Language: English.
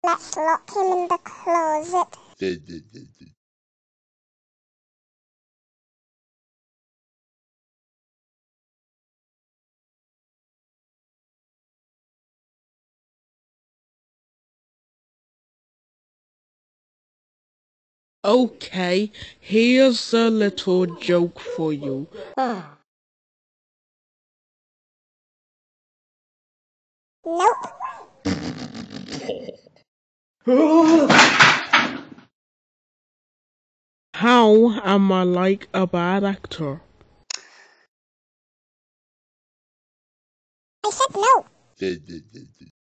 Let's lock him in the closet. Okay, here's a little joke for you. Nope. How am I like a bad actor? I said no.